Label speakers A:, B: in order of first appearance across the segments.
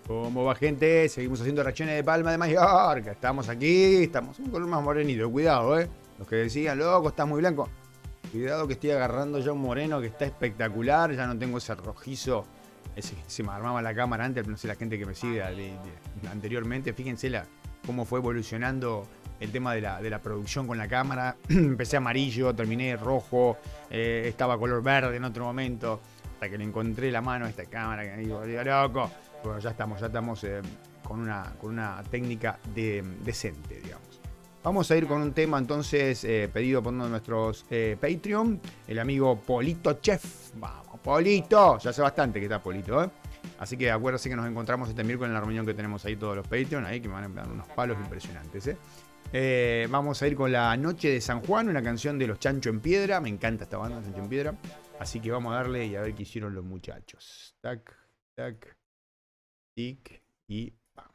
A: ¿Cómo va, gente? Seguimos haciendo reacciones de Palma de Mallorca. Estamos aquí, estamos un color más morenito. Cuidado, Los que decían, loco, estás muy blanco. Cuidado que estoy agarrando ya un moreno que está espectacular. Ya no tengo ese rojizo. Se me armaba la cámara antes, no sé, la gente que me sigue anteriormente. Fíjense cómo fue evolucionando el tema de la producción con la cámara. Empecé amarillo, terminé rojo, estaba color verde en otro momento. Hasta que le encontré la mano a esta cámara que me digo, loco. Bueno, ya estamos con una técnica decente, digamos. Vamos a ir con un tema entonces pedido por uno de nuestros Patreon, el amigo Polito Chef. Vamos, Polito. Ya hace bastante que está Polito, Así que acuérdense que nos encontramos este miércoles en la reunión que tenemos ahí todos los Patreon, ahí que me van a dar unos palos impresionantes, Vamos a ir con La Noche de San Juan, una canción de los Chancho en Piedra. Me encanta esta banda, Chancho en Piedra. Así que vamos a darle y a ver qué hicieron los muchachos. Tac, tac. Tic y ¡pam!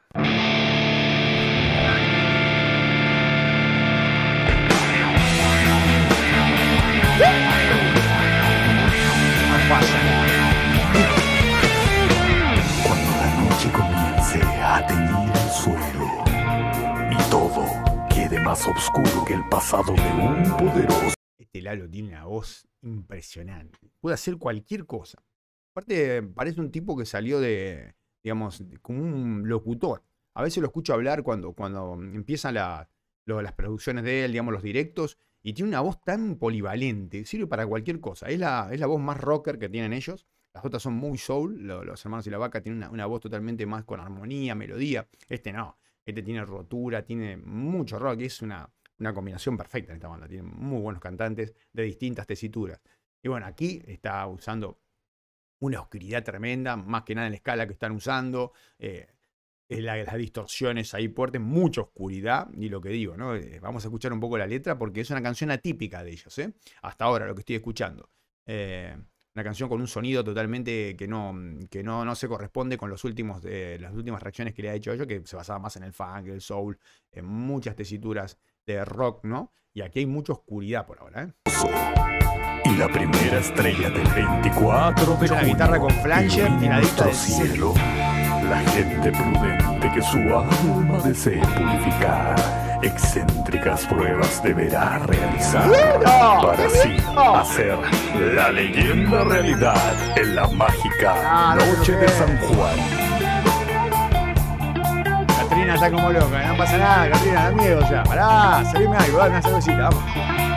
B: Cuando la noche comience a teñir el suelo y todo quede más oscuro que el pasado de un poderoso.
A: Este Lalo tiene una voz impresionante. Puede hacer cualquier cosa. Aparte, parece un tipo que salió digamos, como un locutor. A veces lo escucho hablar cuando empiezan las producciones de él, digamos, los directos, y tiene una voz tan polivalente, sirve para cualquier cosa. Es la voz más rocker que tienen ellos. Las otras son muy soul, los hermanos y la vaca tienen una voz totalmente más con armonía, melodía. Este no, este tiene rotura, tiene mucho rock, es una combinación perfecta en esta banda. Tiene muy buenos cantantes de distintas tesituras. Y bueno, aquí está usando una oscuridad tremenda, más que nada en la escala que están usando, las distorsiones ahí fuertes, mucha oscuridad, y lo que digo, ¿no? Vamos a escuchar un poco la letra porque es una canción atípica de ellos, hasta ahora lo que estoy escuchando. Una canción con un sonido totalmente que no se corresponde con las últimas reacciones que le ha hecho a ellos, que se basaba más en el funk, el soul, en muchas tesituras de rock, ¿no? Y aquí hay mucha oscuridad por ahora,
B: Y la primera estrella del 24 de
A: la guitarra con flanger y la dicta del
B: cielo. La gente prudente que su alma desee purificar, excéntricas pruebas deberá realizar para así hacer la leyenda realidad en la mágica Noche de San Juan.
A: Catrina está como loca, no pasa nada, Catrina, da miedo ya. Pará, salime algo, dame una cervecita, vamos.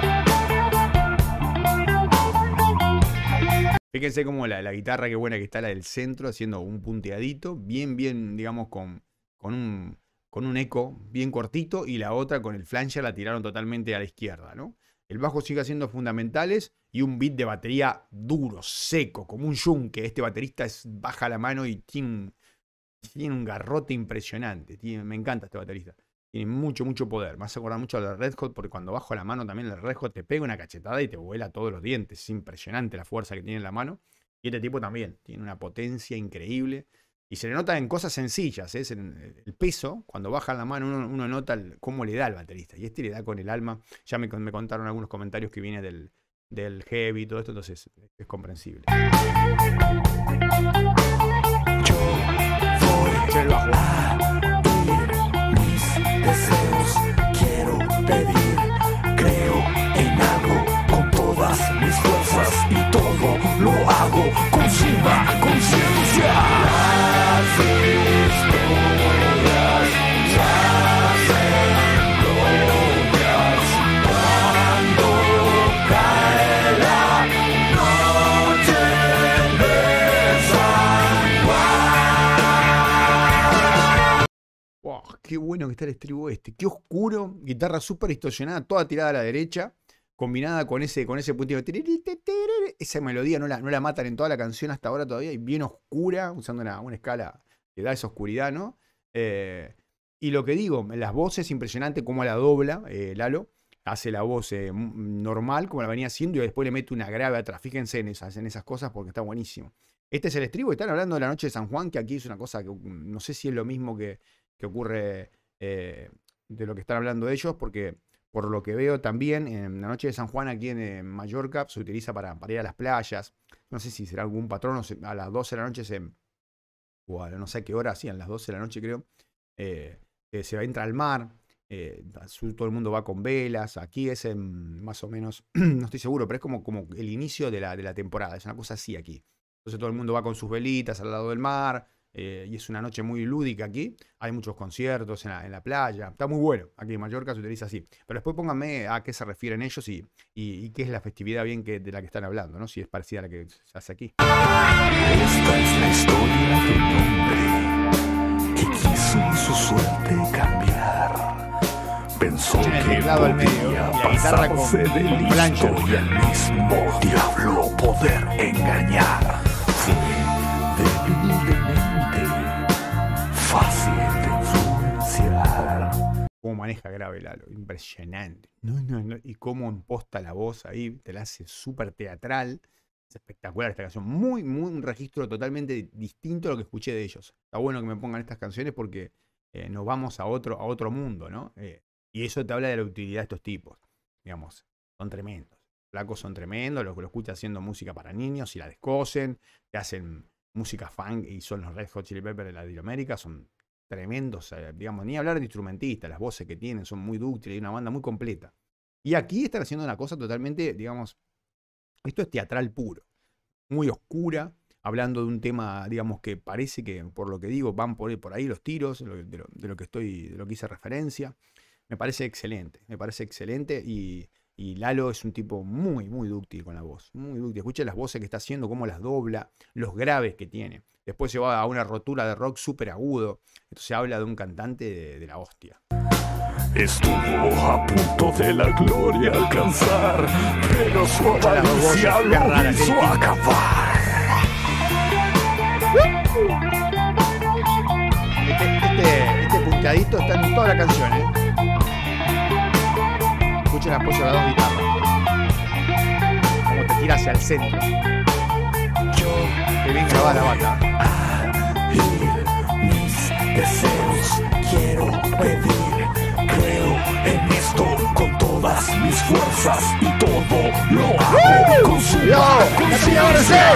A: Fíjense cómo la guitarra, qué buena que está la del centro, haciendo un punteadito, bien, digamos, con un eco bien cortito, y la otra con el flanger la tiraron totalmente a la izquierda, ¿no? El bajo sigue haciendo fundamentales y un beat de batería duro, seco, como un yunque. Este baterista baja la mano y tiene un garrote impresionante. Me encanta este baterista. Tiene mucho poder. Me hace acordar mucho a la Red Hot, porque cuando bajo la mano también el Red Hot te pega una cachetada y te vuela todos los dientes. Es impresionante la fuerza que tiene en la mano. Y este tipo también tiene una potencia increíble. Y se le nota en cosas sencillas. El peso, cuando baja la mano, uno nota cómo le da al baterista. Y este le da con el alma. Ya me contaron algunos comentarios que viene del heavy y todo esto, entonces es comprensible.
B: Yo voy
A: el bajo.
B: Deseos, quiero pedir, creo en algo con todas mis fuerzas y todo lo hago con suma conciencia. Las historias ya se logras cuando cae la noche de San Juan.
A: Wow, qué bueno que está el estribo este. Qué oscuro. Guitarra súper distorsionada, toda tirada a la derecha. Combinada con ese puntito. Esa melodía no la matan en toda la canción hasta ahora todavía. Y bien oscura, usando una escala que da esa oscuridad, ¿no? Y lo que digo, las voces, impresionante cómo la dobla Lalo. Hace la voz normal, como la venía haciendo, y después le mete una grave atrás. Fíjense en esas cosas porque está buenísimo. Este es el estribo. Están hablando de La Noche de San Juan, que aquí es una cosa que no sé si es lo mismo que ocurre de lo que están hablando ellos, porque por lo que veo también en La Noche de San Juan aquí en Mallorca se utiliza para ir a las playas. No sé si será algún patrón, a las 12 de la noche o a no sé qué hora, sí, a las 12 de la noche creo, se va a entrar al mar. Todo el mundo va con velas. Aquí es más o menos, no estoy seguro, pero es como el inicio de la temporada. Es una cosa así aquí. Entonces todo el mundo va con sus velitas al lado del mar. Y es una noche muy lúdica aquí. Hay muchos conciertos en la playa. Está muy bueno. Aquí en Mallorca se utiliza así. Pero después pónganme a qué se refieren ellos y qué es la festividad bien de la que están hablando, ¿no? Si es parecida a la que se hace aquí.
B: Esta es la historia de un hombre que quiso su suerte cambiar. Pensó
A: Tiene el
B: que
A: teclado al medio
B: podía
A: y la guitarra
B: pasarse
A: con
B: de listo
A: plancha.
B: y al mismo diablo poder engañar. Fue débilmente fácil de influenciar.
A: Cómo maneja grave Lalo, impresionante. No. Y cómo imposta la voz ahí, te la hace súper teatral. Es espectacular esta canción. Un registro totalmente distinto a lo que escuché de ellos. Está bueno que me pongan estas canciones porque nos vamos a otro mundo, ¿no? Y eso te habla de la utilidad de estos tipos. Digamos, son tremendos. Los flacos son tremendos, los que lo escuchas haciendo música para niños y la descosen, te hacen música funk y son los Red Hot Chili Peppers de Latinoamérica, son tremendos, digamos, ni hablar de instrumentistas, las voces que tienen son muy dúctiles, hay una banda muy completa. Y aquí están haciendo una cosa totalmente, digamos, esto es teatral puro, muy oscura, hablando de un tema, digamos, que parece que, por lo que digo, van por ahí los tiros, de lo que hice referencia. Me parece excelente y Lalo es un tipo muy dúctil con la voz, muy dúctil. Escucha las voces que está haciendo, cómo las dobla, los graves que tiene. Después se va a una rotura de rock súper agudo. Entonces habla de un cantante de la hostia.
B: Estuvo a punto de la gloria alcanzar, pero su avaricia lo hizo acabar.
A: Este punteadito está en toda la canción, ¿eh? Escuchen el apoyo de las dos guitarras. Como te tira hacia el centro. Qué bien grabada la bata.
B: Mis deseos quiero pedir. Creo en esto con todas mis fuerzas y todo lo hago con su conciencia.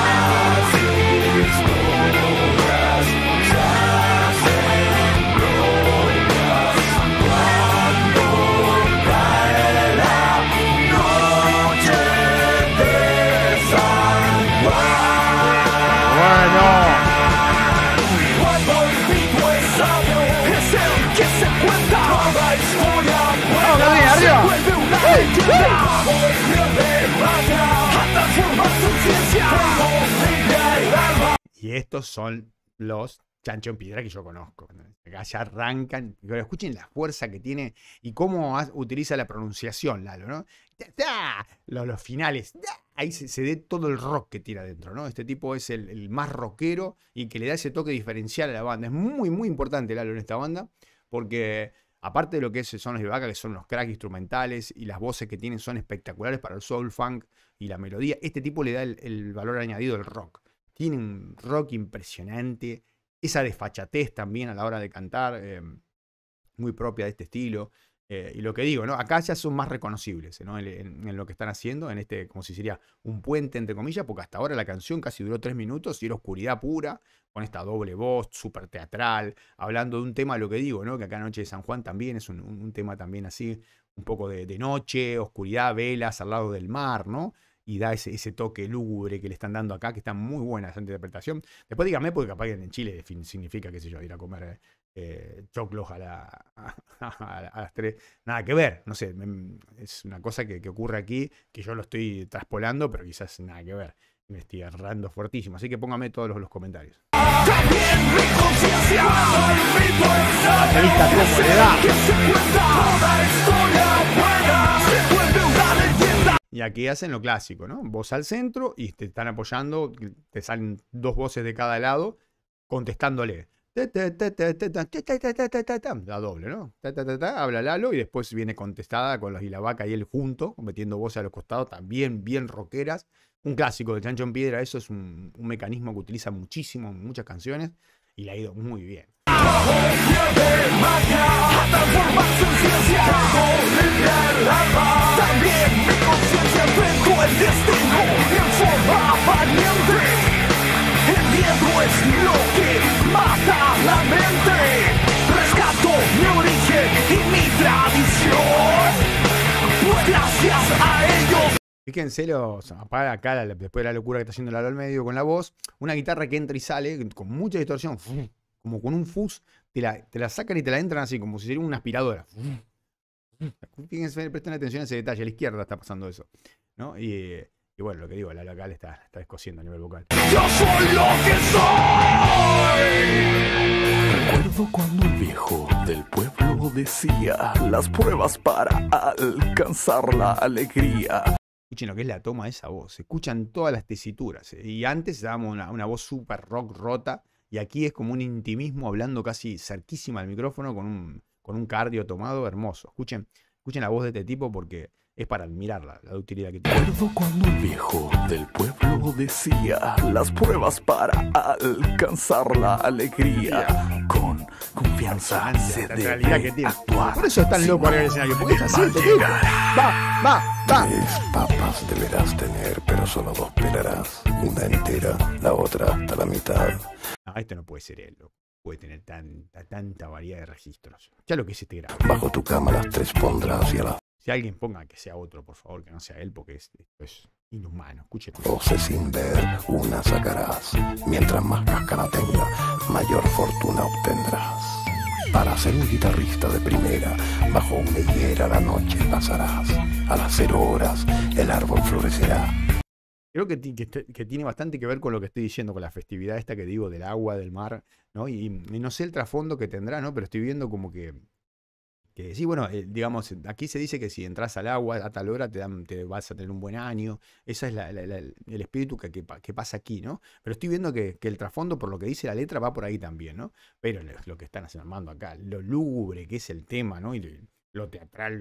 A: Y estos son los Chancho en Piedra que yo conozco. Acá ya arrancan, pero escuchen la fuerza que tiene y cómo utiliza la pronunciación, Lalo, ¿no? Los finales, ahí se ve todo el rock que tira adentro, ¿no? Este tipo es el más rockero y que le da ese toque diferencial a la banda. Es muy importante Lalo en esta banda, porque aparte de lo que son los Ibaka, que son los cracks instrumentales y las voces que tienen son espectaculares para el soul funk y la melodía, este tipo le da el valor añadido del rock. Tiene un rock impresionante, esa desfachatez también a la hora de cantar, muy propia de este estilo. Y lo que digo, ¿no? Acá ya son más reconocibles, ¿no? En lo que están haciendo, en este, como si sería un puente entre comillas, porque hasta ahora la canción casi duró 3 minutos y era oscuridad pura, con esta doble voz, súper teatral, hablando de un tema, lo que digo, ¿no? Que acá Noche de San Juan también es un tema también así, un poco de noche, oscuridad, velas al lado del mar, ¿no? Y da ese toque lúgubre que le están dando acá, que está muy buena esa interpretación. Después dígame, porque capaz que en Chile significa, qué sé yo, ir a comer choclos a las 3. Nada que ver, no sé, es una cosa que ocurre aquí, que yo lo estoy traspolando, pero quizás nada que ver. Me estoy agarrando fuertísimo, así que póngame todos los comentarios. Y aquí hacen lo clásico, ¿no? Voz al centro y te están apoyando, te salen 2 voces de cada lado contestándole. La doble, ¿no? Habla Lalo y después viene contestada con los Ilavaca y él junto, metiendo voces a los costados, también bien rockeras. Un clásico de Chancho en Piedra, eso es un mecanismo que utiliza muchísimo en muchas canciones y le ha ido muy bien. El miedo es lo que
B: tradición. Pues gracias a ellos.
A: Fíjense, apaga acá, después de la locura que está haciendo Lalo al medio con la voz, una guitarra que entra y sale con mucha distorsión, como con un fuzz, te la sacan y te la entran así, como si sería una aspiradora. Fíjense, presten atención a ese detalle, a la izquierda está pasando eso, ¿no? Y bueno, lo que digo, Lalo acá le está descosiendo a nivel vocal.
B: Yo soy lo que soy. Recuerdo cuando el viejo del pueblo decía las pruebas para alcanzar la alegría.
A: Escuchen lo que es la toma de esa voz. Se escuchan todas las tesituras. Y antes dábamos una voz súper rock rota. Y aquí es como un intimismo hablando casi cerquísima al micrófono con un cardio tomado hermoso. Escuchen la voz de este tipo porque es para admirar la utilidad que tiene.
B: Recuerdo cuando el viejo del pueblo decía las pruebas para alcanzar la alegría. Con confianza se debe
A: que tiene.
B: Actuar.
A: Por eso es tan loco arriba del escenario. Porque es así este tipo. Va.
C: 3 papas deberás tener, pero solo 2 pelarás. Una entera, la otra hasta la mitad.
A: No, esto no puede ser él. No puede tener tanta variedad de registros. Ya lo que es este grado.
C: Bajo tu cama las 3 pondrás y a las
A: Si alguien ponga que sea otro, por favor, que no sea él, porque es inhumano. Escuchen.
C: 12 sin ver, una sacarás. Mientras más cáscara tenga, mayor fortuna obtendrás. Para ser un guitarrista de primera, bajo una higuera la noche pasarás. A las 0 horas, el árbol florecerá.
A: Creo que tiene bastante que ver con lo que estoy diciendo, con la festividad esta que digo del agua, del mar, ¿no? Y no sé el trasfondo que tendrá, ¿no? Pero estoy viendo como que sí, bueno, digamos, aquí se dice que si entras al agua a tal hora te vas a tener un buen año. Ese es el espíritu que pasa aquí, ¿no? Pero estoy viendo que el trasfondo, por lo que dice la letra, va por ahí también, ¿no? Pero lo que están armando acá, lo lúgubre que es el tema, ¿no? Y lo teatral,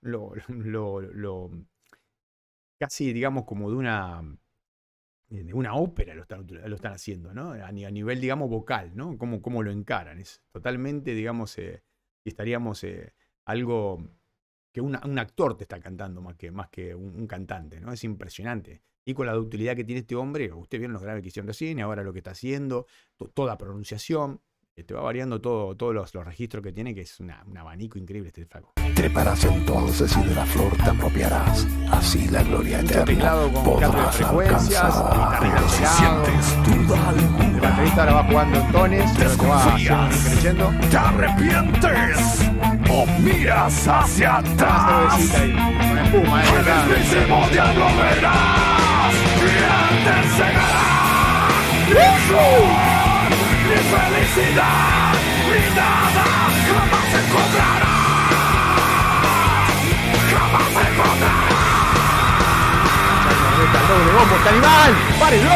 A: lo casi, digamos, como de una ópera lo están haciendo, ¿no? A nivel, digamos, vocal, ¿no? Cómo lo encaran. Es totalmente, digamos, estaríamos algo que un actor te está cantando más que un cantante, ¿no? Es impresionante. Y con la ductilidad que tiene este hombre, usted vieron los graves que hicieron recién, ahora lo que está haciendo, toda pronunciación, te va variando todos los registros que tiene, que es un abanico increíble este flaco.
C: Treparás entonces y de la flor te apropiarás. Así la gloria eterna podrás alcanzar.
B: Pero si sientes duda
A: El
B: alguna,
A: baterista ahora va jugando en tones, pero te va creciendo.
B: te arrepientes o miras hacia
A: Una
B: atrás.
A: cervecita ahí, con espuma,
B: El
A: acá.
B: mismísimo diablo verás y él te enseñará mi flor, mi felicidad, y nada jamás encontrarás. Jamás encontrarás.
A: ¡El doble bombo, este animal! ¡Párenlo!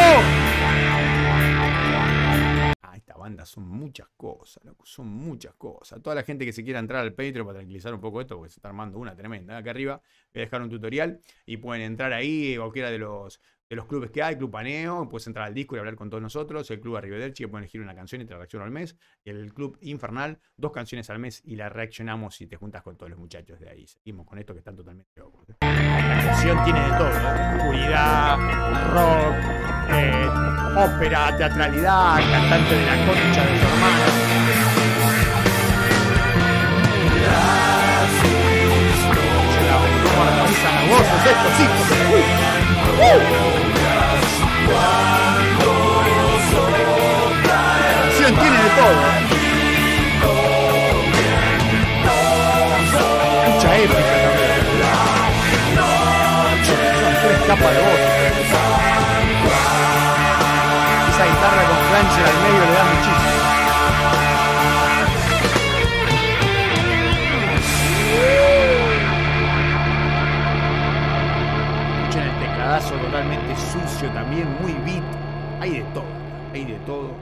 A: Esta banda son muchas cosas, loco, son muchas cosas. Toda la gente que se quiera entrar al Patreon para tranquilizar un poco esto, porque se está armando una tremenda. Acá arriba voy a dejar un tutorial y pueden entrar ahí, cualquiera de los clubes que hay, Club Paneo, puedes entrar al Discord y hablar con todos nosotros, el Club Arrivederci, que pueden elegir una canción y te reacciono al mes, y el Club Infernal, 2 canciones al mes y la reaccionamos y te juntas con todos los muchachos de ahí. Seguimos con esto que están totalmente locos. La canción tiene de todo, ¿eh? Oscuridad, rock, ópera, teatralidad, cantante de la concha de su hermana. ¿Cómo armonizan las voces de estos hijos? La canción tiene de todo. Mucha épica también. Son 3 capas de voz. Esa guitarra con flancher al medio le da muchísimo. Escuchen el tecladazo totalmente sucio también, muy beat. Hay de todo.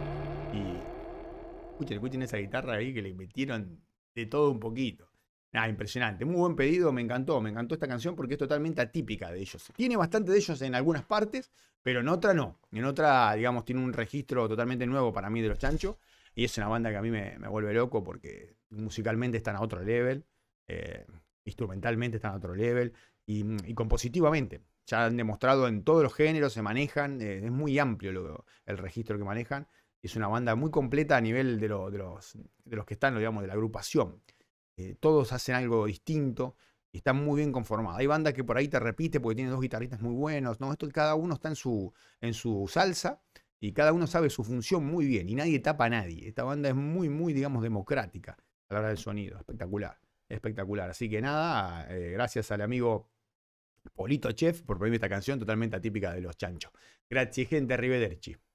A: Y escuchen esa guitarra ahí que le metieron de todo un poquito. Impresionante, muy buen pedido, me encantó esta canción porque es totalmente atípica de ellos. Tiene bastante de ellos en algunas partes, pero en otra no. En otra, digamos, tiene un registro totalmente nuevo para mí de Los Chanchos. Y es una banda que a mí me vuelve loco porque musicalmente están a otro level, instrumentalmente están a otro level y compositivamente. Ya han demostrado en todos los géneros, se manejan, es muy amplio el registro que manejan. Es una banda muy completa a nivel de los que están, digamos, de la agrupación. todos hacen algo distinto y está muy bien conformada. Hay bandas que por ahí te repite porque tienen dos guitarristas muy buenos, ¿no? Esto cada uno está en su salsa y cada uno sabe su función muy bien y nadie tapa a nadie. Esta banda es muy, muy, digamos, democrática a la hora del sonido. Espectacular, espectacular. Así que nada, gracias al amigo Polito Chef por pedirme esta canción totalmente atípica de Los Chanchos. Grazie gente, arrivederci.